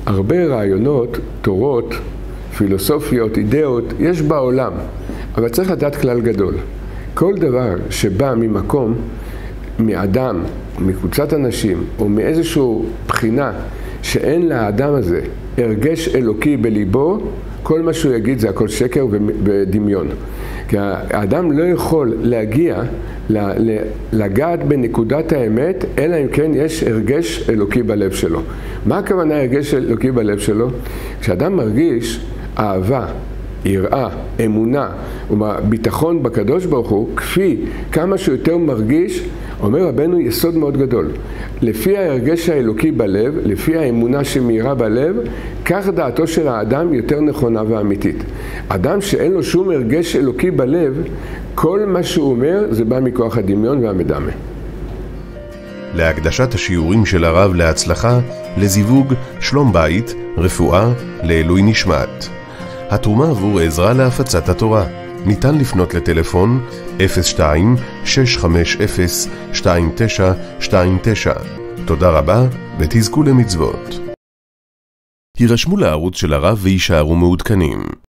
הרבה רעיונות, תורות, פילוסופיות, אידאות, יש בעולם, אבל צריך לדעת כלל גדול. כל דבר שבא ממקום, מאדם, מקבוצת אנשים, או מאיזשהו בחינה שאין לאדם הזה הרגש אלוקי בליבו, כל מה שהוא יגיד זה הכל שקר ודמיון. כי האדם לא יכול להגיע, לגעת בנקודת האמת, אלא אם כן יש הרגש אלוקי בלב שלו. מה הכוונה הרגש אלוקי בלב שלו? כשאדם מרגיש אהבה, יראה, אמונה וביטחון בקדוש ברוך הוא, כפי כמה שיותר מרגיש, אומר רבנו יסוד מאוד גדול. לפי ההרגש האלוקי בלב, לפי האמונה שמאירה בלב, כך דעתו של האדם יותר נכונה ואמיתית. אדם שאין לו שום הרגש אלוקי בלב, כל מה שהוא אומר זה בא מכוח הדמיון והמדמה. להקדשת השיעורים של הרב להצלחה, לזיווג, שלום בית, רפואה, לעילוי נשמת. התרומה עבור עזרה להפצת התורה. ניתן לפנות לטלפון 02-650-2929. תודה רבה ותזכו למצוות. הירשמו לערוץ של הרב וישארו מעודכנים.